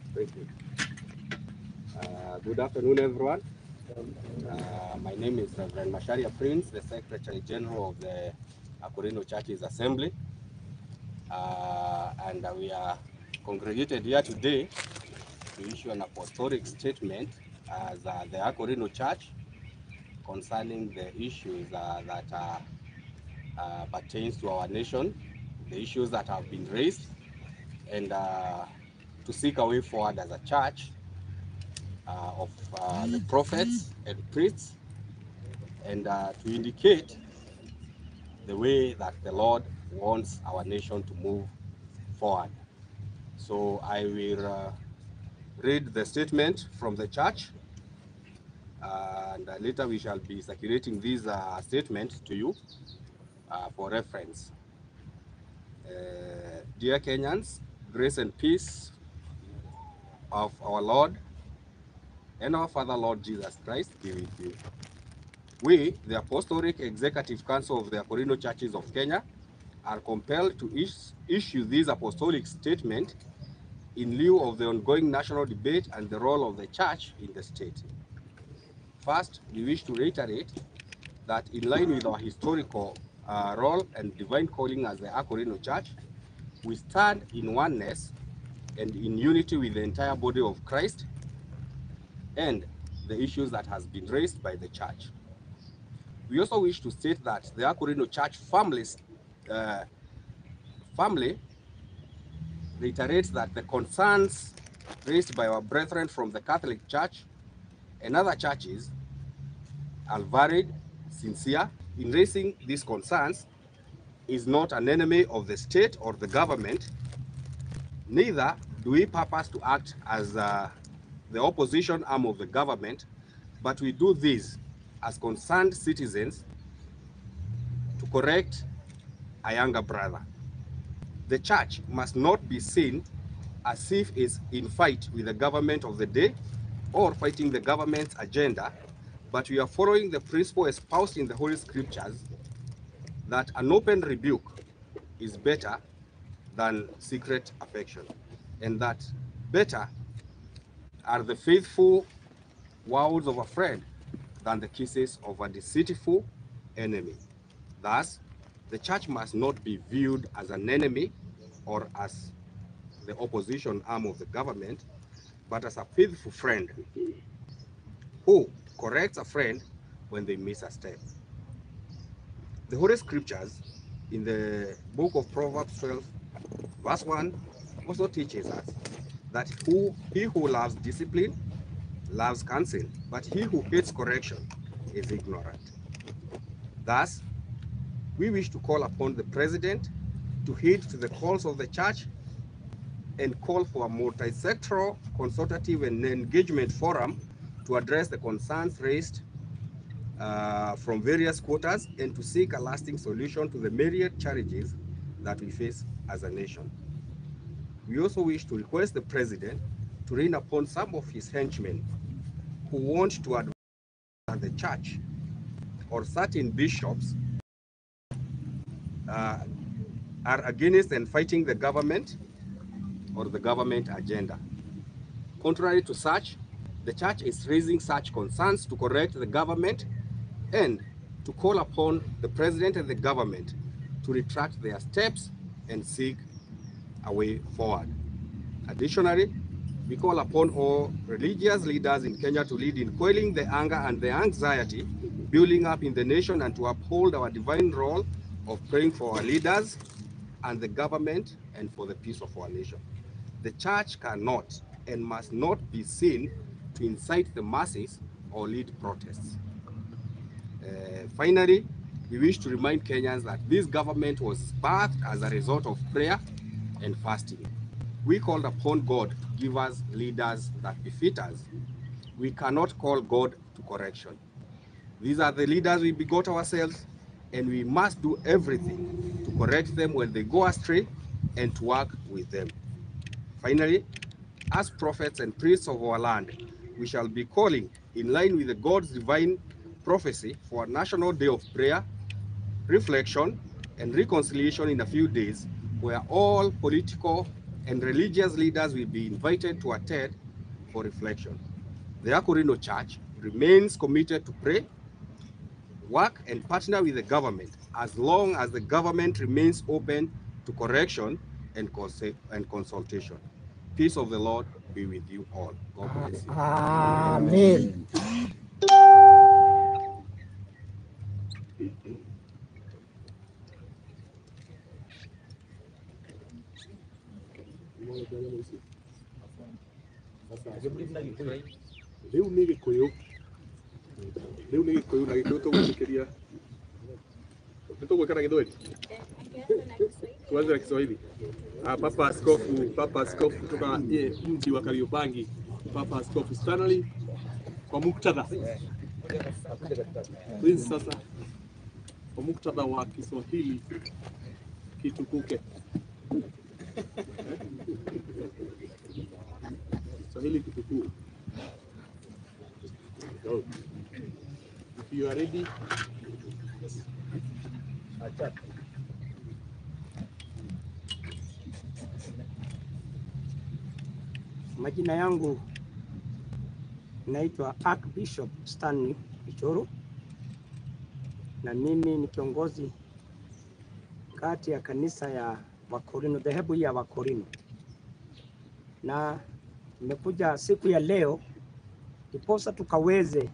Thank you. Good afternoon, everyone. My name is Reverend Masharia Prince, the Secretary General of the Akorino Churches Assembly. And we are congregated here today to issue an apostolic statement as the Akorino Church concerning the issues that pertains to our nation, the issues that have been raised, and to seek a way forward as a church of the prophets and priests, and to indicate the way that the Lord wants our nation to move forward. So I will read the statement from the church, and later we shall be circulating this statement to you for reference. Dear Kenyans, grace and peace of our Lord and our Father Lord Jesus Christ be with you. We, the Apostolic Executive Council of the Akorino Churches of Kenya, are compelled to issue this apostolic statement in lieu of the ongoing national debate and the role of the church in the state. First, we wish to reiterate that in line with our historical role and divine calling as the Akorino Church, we stand in oneness and in unity with the entire body of Christ and the issues that has been raised by the church. We also wish to state that the Akorino Church family reiterates that the concerns raised by our brethren from the Catholic Church and other churches are varied, sincere. In raising these concerns is not an enemy of the state or the government. Neither do we purpose to act as the opposition arm of the government, but we do this as concerned citizens to correct a younger brother. The church must not be seen as if it's in fight with the government of the day or fighting the government's agenda, but we are following the principle espoused in the Holy Scriptures that an open rebuke is better than secret affection, and that better are the faithful words of a friend than the kisses of a deceitful enemy. Thus, the church must not be viewed as an enemy or as the opposition arm of the government, but as a faithful friend who corrects a friend when they miss a step. The Holy Scriptures in the book of Proverbs 12, verse 1, also teaches us that he who loves discipline loves counsel, but he who hates correction is ignorant. Thus, we wish to call upon the President to heed to the calls of the church and call for a multi-sectoral, consultative, and engagement forum to address the concerns raised from various quarters and to seek a lasting solution to the myriad challenges that we face as a nation. We also wish to request the President to rein upon some of his henchmen who want to advance the church or certain bishops are against and fighting the government or the government agenda. Contrary to such, the church is raising such concerns to correct the government and to call upon the President and the government to retract their steps and seek a way forward. Additionally, we call upon all religious leaders in Kenya to lead in quelling the anger and the anxiety building up in the nation and to uphold our divine role of praying for our leaders and the government and for the peace of our nation. The church cannot and must not be seen to incite the masses or lead protests. Finally, we wish to remind Kenyans that this government was birthed as a result of prayer and fasting. We called upon God to give us leaders that befit us. We cannot call God to correction. These are the leaders we begot ourselves, and we must do everything to correct them when they go astray and to work with them. Finally, as prophets and priests of our land, we shall be calling, in line with the God's divine prophecy, for a national day of prayer, reflection, and reconciliation in a few days, where all political and religious leaders will be invited to attend for reflection. The Akorino Church remains committed to pray, work, and partner with the government as long as the government remains open to correction and consultation. Peace of the Lord be with you all. God bless you. Amen. Leo ni Gikuyu na Gikuyu tũgũthikĩria nĩtũgwĩka na Gĩthweri tuanze na Kiswahili. Papa Askofu kutoka mji wa Kariobangi, Papa Askofu Stanley, kwa muktadha sasa, kwa muktadha wa Kiswahili kitukuke. Kiswahili kitukuke. Go. If you are ready, yes. Majina yangu naitwa Archbishop Stanley Ichoro, na mimi ni kiongozi kati ya kanisa ya Akorino, dhehebu ya Akorino, na nimekuja siku ya leo ndiposa tukaweze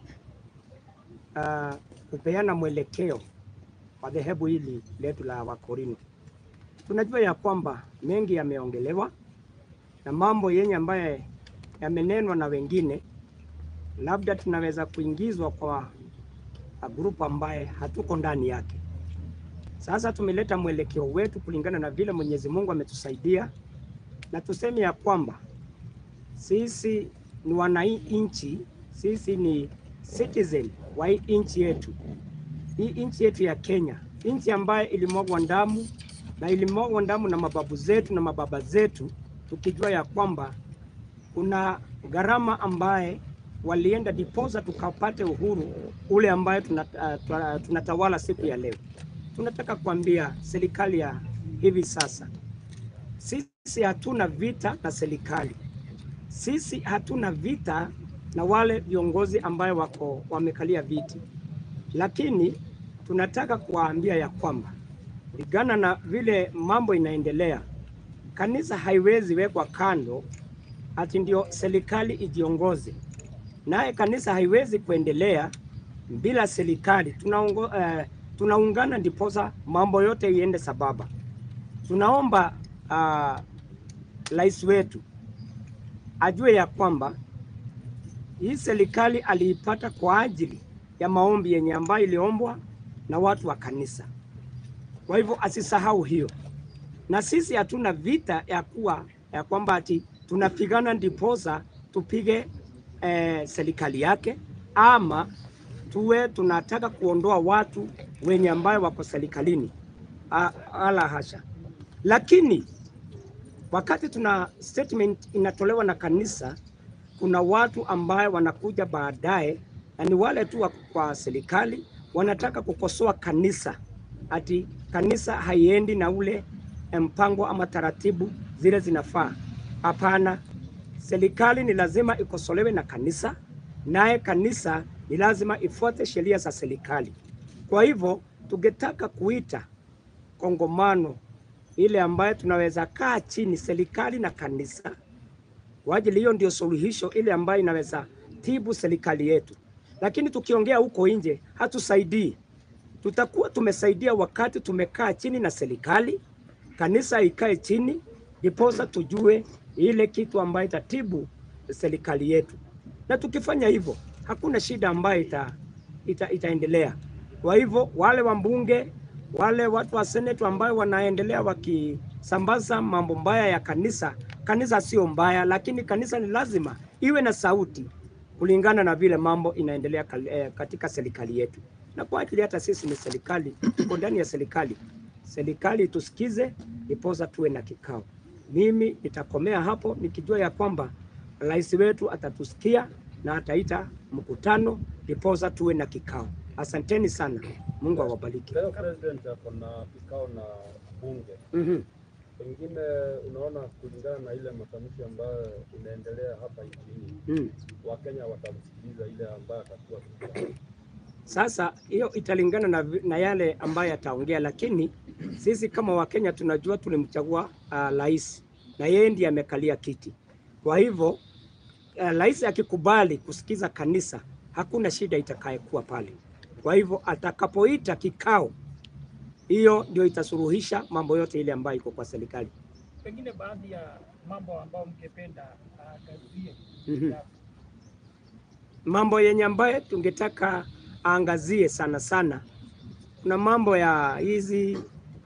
kupeana mwelekeo wa dhehebu hili letu la Akorino. Tunajua ya kwamba mengi yameongelewa na mambo yenye ambaye yamenenwa na wengine, labda tunaweza kuingizwa kwa grupu ambaye hatuko ndani yake. Sasa tumeleta mwelekeo wetu kulingana na vile Mwenyezi Mungu ametusaidia, na tuseme ya kwamba sisi ni wananchi, sisi ni citizen wa hii nchi yetu. Hii nchi yetu ya Kenya, nchi ambaye ilimwagwa damu, na ilimwagwa damu na mababu zetu na mababa zetu, tukijua ya kwamba kuna gharama ambaye walienda diposa tukapate uhuru ule ambaye tunatawala siku ya leo. Tunataka kuambia serikali ya hivi sasa, sisi hatuna vita na serikali, sisi hatuna vita na wale viongozi ambayo wako wamekalia viti, lakini tunataka kuwaambia ya kwamba kulingana na vile mambo inaendelea, kanisa haiwezi wekwa kando ati ndio serikali ijiongoze, naye kanisa haiwezi kuendelea bila serikali. Tunaungana ndiposa mambo yote iende sababa. Tunaomba rais wetu ajue ya kwamba hii serikali aliipata kwa ajili ya maombi yenye ambayo iliombwa na watu wa kanisa. Kwa hivyo asisahau hiyo, na sisi hatuna vita ya kwamba ati tunapigana ndiposa tupige serikali yake, ama tuwe tunataka kuondoa watu wenye ambayo wako serikalini. Ala hasha. Lakini wakati tuna statement inatolewa na kanisa, kuna watu ambayo wanakuja baadaye, na ni wale tu kwa serikali wanataka kukosoa kanisa, ati kanisa haiendi na ule mpango ama taratibu zile zinafaa. Hapana, serikali ni lazima ikosolewe na kanisa, naye kanisa ni lazima ifuate sheria za serikali. Kwa hivyo tungetaka kuita kongamano ile ambayo tunaweza kaa chini serikali na kanisa, kwa ajili hiyo ndio suluhisho ile ambayo inaweza tibu serikali yetu. Lakini tukiongea huko nje hatusaidii. Tutakuwa tumesaidia wakati tumekaa chini na serikali, kanisa ikae chini, ndiposa tujue ile kitu ambayo itatibu serikali yetu. Na tukifanya hivyo hakuna shida ambayo itaendelea. Kwa hivyo wale wambunge, wale watu wa seneti ambao wanaendelea wakisambaza mambo mbaya ya kanisa, kanisa sio mbaya, lakini kanisa ni lazima iwe na sauti kulingana na vile mambo inaendelea katika serikali yetu. Na kwa ajili hata sisi ni serikali, tuko ndani ya serikali. Serikali tusikize, ipoza tuwe na kikao. Mimi nitakomea hapo nikijua ya kwamba rais wetu atatusikia na ataita mkutano, ipoza tuwe na kikao. Asanteni sana. Mungu awabariki. Leo president ako na kikao na bunge. Pengine unaona kulingana na ile matamshi ambayo inaendelea hapa nchini, Wakenya watamsikiliza ile ambayo atakuwa. Sasa hiyo italingana na yale ambayo ataongea, lakini sisi kama Wakenya tunajua tulimchagua rais na yeye ndiye amekalia kiti. Kwa hivyo rais akikubali kusikiza kanisa, hakuna shida itakayekuwa pale. Kwa hivyo atakapoita kikao, hiyo ndio itasuluhisha mambo yote ile ambayo iko kwa serikali. Pengine baadhi ya mambo ambayo mngependa aangazie. Mambo yenye ambayo tungetaka aangazie sana sana, kuna mambo ya hizi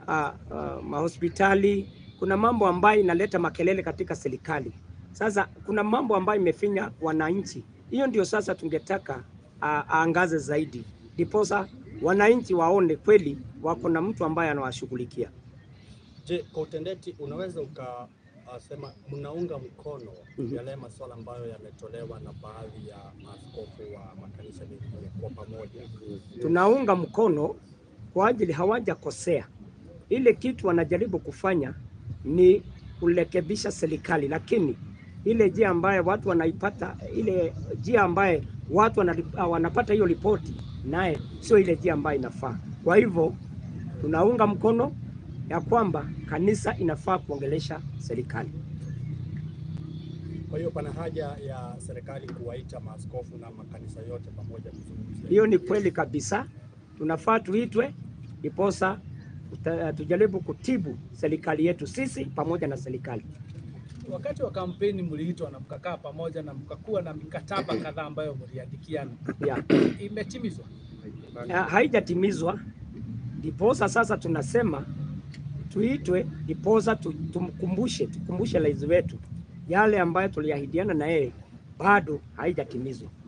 mahospitali, kuna mambo ambayo inaleta makelele katika serikali. Sasa kuna mambo ambayo imefinya wananchi, hiyo ndio sasa tungetaka aangaze zaidi, ndiposa wananchi waone kweli wako na mtu ambaye anawashughulikia. Je, kwa utendeti unaweza ukasema mnaunga mkono yale masuala ambayo yametolewa na baadhi ya maaskofu wa makanisa mengine kwa pamoja? Tunaunga mkono kwa ajili hawajakosea. Ile kitu wanajaribu kufanya ni kurekebisha serikali, lakini ile njia ambaye watu wanaipata, ile njia ambaye watu wanapata hiyo ripoti, naye sio ile njia ambayo inafaa. Kwa hivyo tunaunga mkono ya kwamba kanisa inafaa kuongelesha serikali. Kwa hiyo pana haja ya serikali kuwaita maaskofu na makanisa yote pamoja kuzungumzia. Hiyo ni kweli kabisa, tunafaa tuitwe ndiposa tujaribu kutibu serikali yetu sisi pamoja na serikali. Wakati wa kampeni mliitwa na mkakaa pamoja na mkakuwa na mikataba kadhaa ambayo mliandikiana. Imetimizwa? Haijatimizwa. Ndiposa sasa tunasema tuitwe, ndiposa tukumbushe rais wetu yale ambayo tuliahidiana na yeye, bado haijatimizwa.